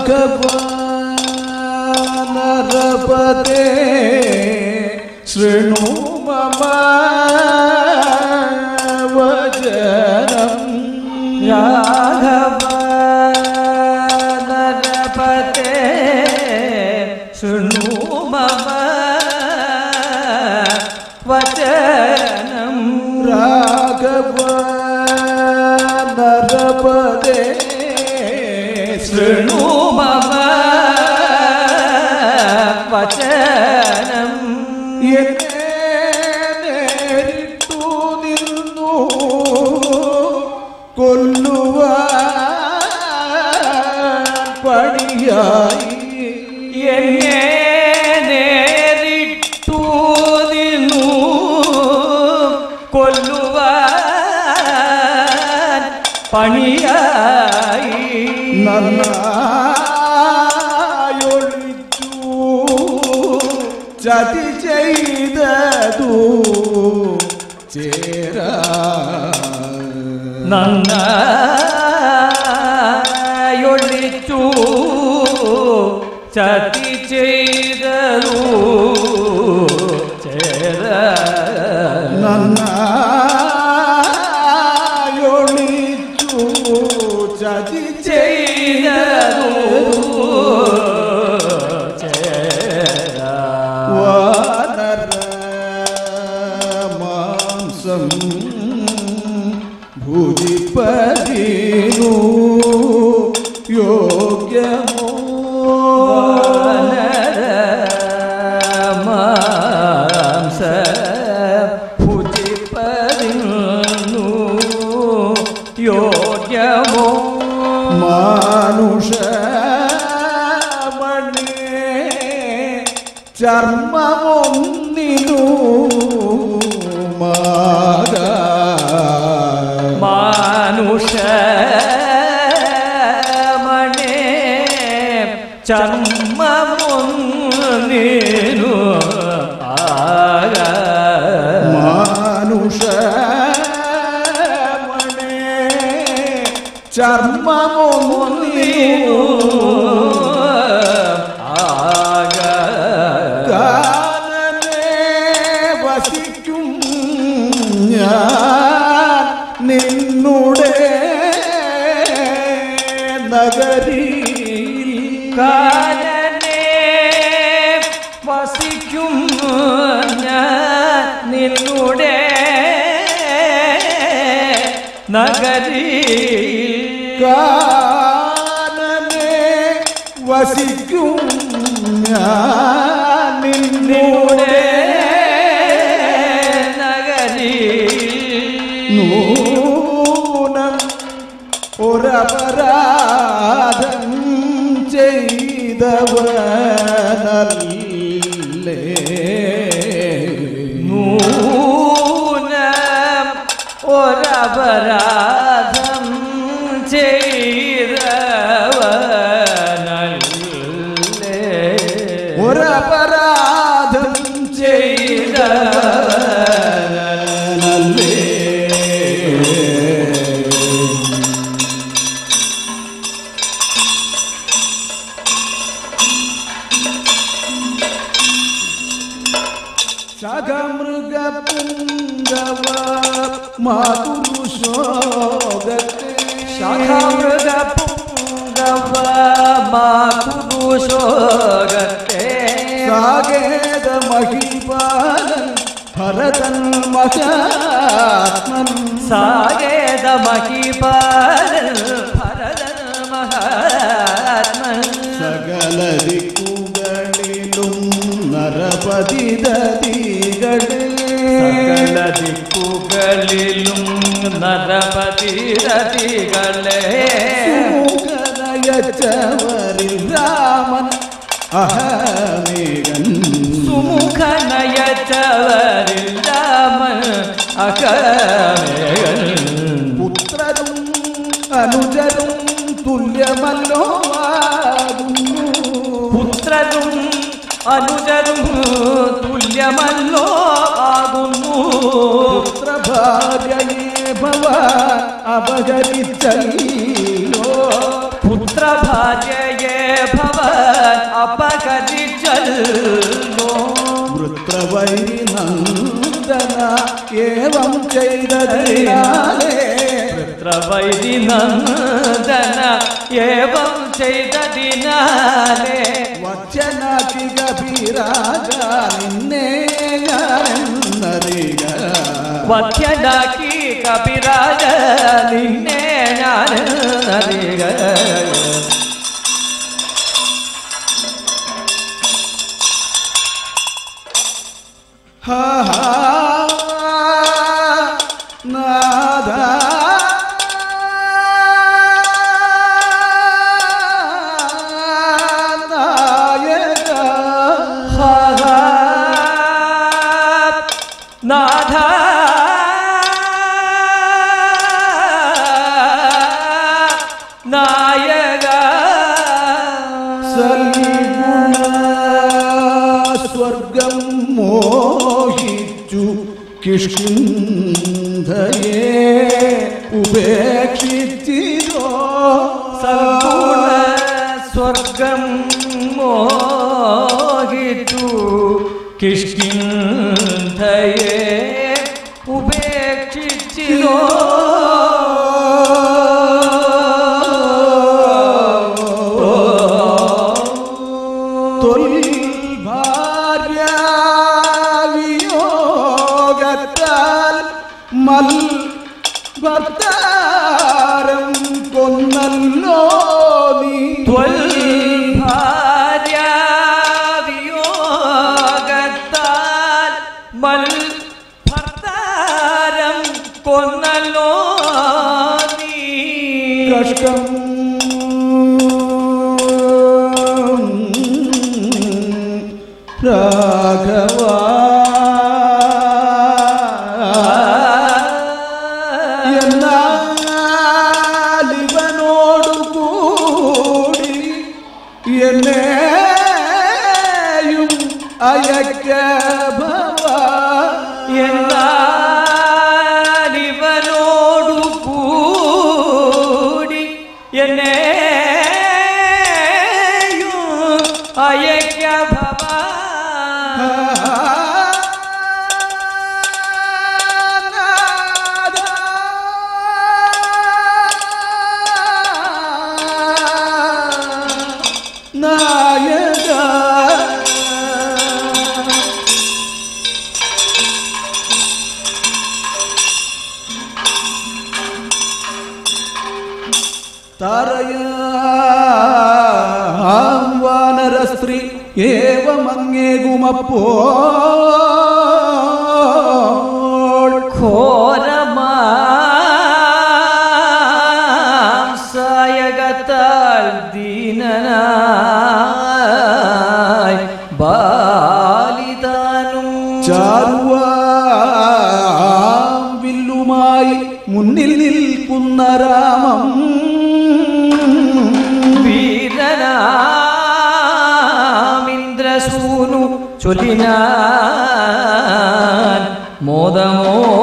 നരപതേ ശൃണു മമ വചനം രാഘവ നരപതേ ശൃണു മമ വചനം രാഘവ നരപതേ ശൃണു മമ വചനം എന്നെ നേരിട്ടു നിന്നു കൊല്ലുവാൻ പണിയായി എന്നെ നേരിട്ടു നിന്നു കൊല്ലുവാൻ പണിയായി നന്നായൊളിച്ചു ചതി ചെയ്തതു ചേരാ നന്നായൊളിച്ചു ചതി ചെയ്തതു ചേരാ നന്നായൊളിച്ചു ചതി ചെയ്തതു ചേരാ വാനര മാംസം ഭുജിപ്പതിനു യോഗ്യമോ മാംസ ഭുജിപ്പതിനു യോഗ്യമോ മാനുഷമണേ ചർമ്മമൊന്നിനു മാനുഷമണേ ചർമ്മമൊന്നിനു മാനുഷമണേ ചർമ്മമൊന്നിനു വസിക്കും ഞാൻ നിന്നുടെ നഗരി കാലനെ വസിക്കും ഞാൻ നിന്നുടെ നഗരി കാലനെ വസിക്കും ഞാൻ നിന്നുടെ നഗരി നൂനം ഒരപരാധം ചെയ്തവനല്ലേ നൂനം ഒരപരാധം ചെയ്തവനല്ലേ ഒരപരാധം ചെയ്തവനല്ലേ ശഖമൃഗപുംഗവ മാതുരുശോകത്തെ ശഖമൃഗപുംഗവ മാതുരുശോകത്തെ സാകേത മഹിപാലൻ ഭരതൻ മഹാത്മൻ സാകേത മഹിപാലൻ ഭരതൻ മഹാത്മൻ സകല ദിക്കുകളിലും നരപതിതതികളിൽ സകല ദിക്കുകളിലും നരപതിരതികളെ സുമുഖനയച്ചവരിൽ രാമൻ അഹമേകൻ സുമുഖനയച്ചവരിൽ രാമൻ അഹമേകൻ പുത്രരും അനുജരും തുല്യമല്ലോ ആകുന്നു പുത്രരും അനുജരും തുല്യമല്ലോ ആകുന്നു പുത്രഭാര്യയെ ഭവാൻ അപഹരിച്ചല്ലോ പുത്രഭാര്യയെ ഏവം ചെയ്തതിനാലേ വൃത്രവൈരി നന്ദന ഏവം ചെയ്തതിനാലേ വച്ചനാക്കി കപിരാജ നിന്നെ ഞാനെന്നറിക വധ്യനാക്കി കപിരാജ നിന്നെ ഞാനെന്നറിക നാഥ നായക നാഥ നായക സൽഗുണ സ്വർഗം മോഹിച്ചു കിഷ്കിന്ധയെ ഉപേക്ഷിച്ചിരോ സൽഗുണ സ്വർഗം മോഹിച്ചു കിഷ്കിന്ധയെ ഉപേക്ഷിച്ചിരോ ഭർത്താരം കൊന്നല്ലോ നീ ഭാര്യാവിയോഗത്താൽ മൽ ഭർത്താരം കൊന്നല്ലോ നീ കഷ്ടം രാഘവ എന്നെയും അയക്ക ഭവ എന്നാലിവനോടു കൂടി എന്നെയും അയക്ക ഭവ നായക താരയാം വാനര സ്ത്രീ ഏവമങ്ങേകുമപ്പോൾ ഘോരമായകത്താൽ ദീനനായി ബാലിതാനും ചാരുവാം വില്ലുമായി മുന്നിൽ നിൽക്കുന്ന രാമം വീരനാമിന്ദ്രസൂനു ചൊല്ലിനാൻ മോദമോ